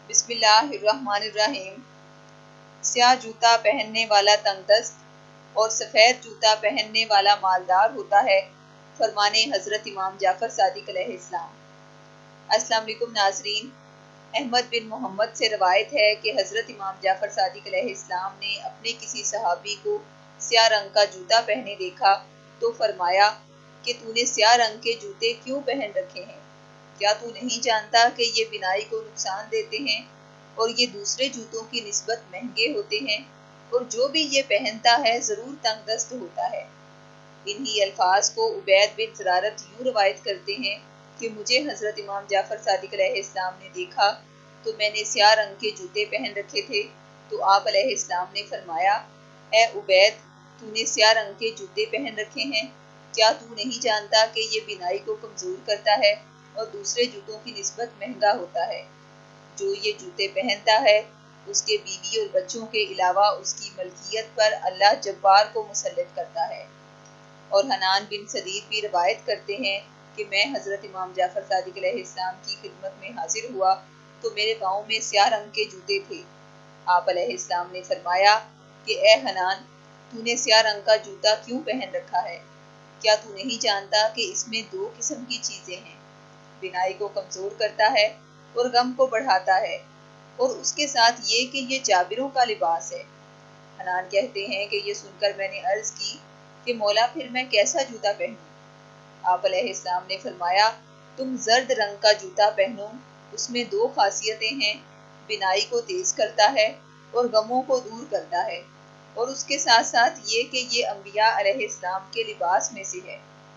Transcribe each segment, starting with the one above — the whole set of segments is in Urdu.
بسم اللہ الرحمن الرحیم۔ سیاہ جوتا پہننے والا تنگدست اور سفید جوتا پہننے والا مالدار ہوتا ہے، فرمانے حضرت امام جعفر صادق علیہ السلام۔ السلام علیکم ناظرین، احمد بن محمد سے روایت ہے کہ حضرت امام جعفر صادق علیہ السلام نے اپنے کسی صحابی کو سیاہ رنگ کا جوتا پہنے دیکھا تو فرمایا کہ تو نے سیاہ رنگ کے جوتے کیوں پہن رکھے ہیں؟ کیا تو نہیں جانتا کہ یہ بینائی کو نقصان دیتے ہیں اور یہ دوسرے جوتوں کی نسبت مہنگے ہوتے ہیں، اور جو بھی یہ پہنتا ہے ضرور تنگ دست ہوتا ہے۔ انہی الفاظ کو عبید بن زرارت یوں روایت کرتے ہیں کہ مجھے حضرت امام جعفر صادق علیہ السلام نے دیکھا تو میں نے سیاہ رنگ کے جوتے پہن رکھے تھے، تو آپ علیہ السلام نے فرمایا، اے عبید، تو نے سیاہ رنگ کے جوتے پہن رکھے ہیں، کیا تو نہیں جانتا کہ یہ بینائی کو کمزور کرتا ہے اور دوسرے جوتوں کی نسبت مہنگا ہوتا ہے؟ جو یہ جوتے پہنتا ہے اس کے بیوی اور بچوں کے علاوہ اس کی ملکیت پر اللہ جبار کو مسلط کرتا ہے۔ اور حنان بن سدید بھی روایت کرتے ہیں کہ میں حضرت امام جعفر صادق علیہ السلام کی خدمت میں حاضر ہوا تو میرے پاؤں میں سیاہ رنگ کے جوتے تھے۔ آپ علیہ السلام نے فرمایا کہ اے حنان، تو نے سیاہ رنگ کا جوتا کیوں پہن رکھا ہے؟ کیا تو نہیں جانتا کہ اس میں دو قسم کی چیزیں ہیں، بینائی کو کمزور کرتا ہے اور غم کو بڑھاتا ہے، اور اس کے ساتھ یہ کہ یہ جابروں کا لباس ہے۔ حنان کہتے ہیں کہ یہ سن کر میں نے عرض کی کہ مولا پھر میں کیسا جوتا پہنوں؟ آپ علیہ السلام نے فرمایا، تم زرد رنگ کا جوتا پہنو، اس میں دو خاصیتیں ہیں، بینائی کو تیز کرتا ہے اور غموں کو دور کرتا ہے، اور اس کے ساتھ ساتھ یہ کہ یہ انبیاء علیہ السلام کے لباس میں سے ہے۔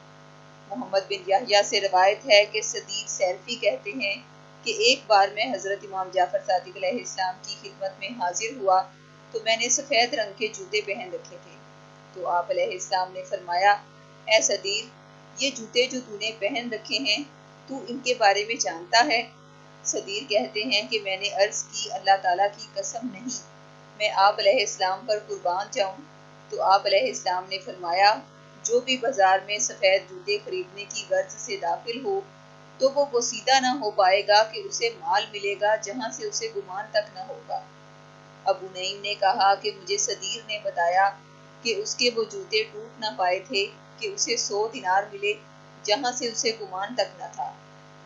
محمد بن یحییٰ سے روایت ہے کہ سدید سیرفی کہتے ہیں کہ ایک بار میں حضرت امام جعفر صادق علیہ السلام کی خدمت میں حاضر ہوا تو میں نے سفید رنگ کے جوتے پہن رکھے تھے، تو آپ علیہ السلام نے فرمایا، اے سدید، یہ جوتے جو تو نے پہن رکھے ہیں تو ان کے بارے میں جانتا ہے؟ سدید کہتے ہیں کہ میں نے عرض کی، اللہ تعالیٰ کی قسم نہیں، میں آپ علیہ السلام پر قربان جاؤں۔ تو آپ علیہ السلام نے فرمایا، جو بھی بازار میں سفید جوتے خریدنے کی غرض سے داخل ہو تو وہ بوسیدہ نہ ہو پائے گا کہ اسے مال ملے گا جہاں سے اسے گمان تک نہ ہوگا۔ ابو نعیم نے کہا کہ مجھے سدیر نے بتایا کہ اس کے وہ جوتے ٹوٹ نہ پائے تھے کہ اسے 100 دینار ملے جہاں سے اسے گمان تک نہ تھا۔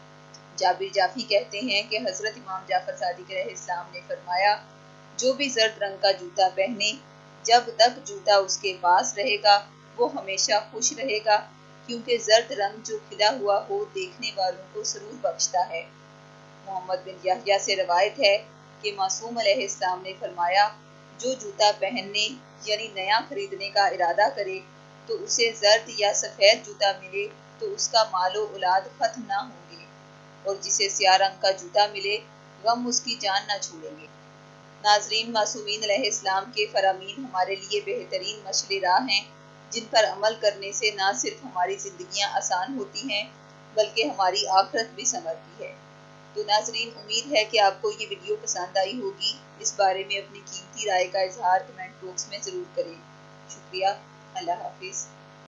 جابر جعفی کہتے ہیں کہ حضرت امام جعفر صادق علیہ السلام نے فرمایا، جو بھی زرد رنگ کا جوتا پہنے، جب تک جوتا اس کے پاس رہے گا وہ ہمیشہ خوش رہے گا، کیونکہ زرد رنگ جو کھلا ہوا ہو دیکھنے والوں کو سرور بخشتا ہے۔ محمد بن یحییٰ سے روایت ہے کہ معصوم علیہ السلام نے فرمایا، جو جوتا پہننے یعنی نیا خریدنے کا ارادہ کرے تو اسے زرد یا سفید جوتا ملے تو اس کا مال و اولاد ختم نہ ہوں گے، اور جسے سیاہ رنگ کا جوتا ملے غم اس کی جان نہ چھوڑیں گے۔ ناظرین، معصومین علیہ السلام کے فرامین ہمارے لیے بہترین مشعل راہ ہیں، جن پر عمل کرنے سے نہ صرف ہماری زندگیاں آسان ہوتی ہیں بلکہ ہماری آخرت بھی سنورتی ہے۔ تو ناظرین، امید ہے کہ آپ کو یہ ویڈیو پسند آئی ہوگی۔ اس بارے میں اپنی قیمتی رائے کا اظہار کمنٹ باکس میں ضرور کریں۔ شکریہ، اللہ حافظ۔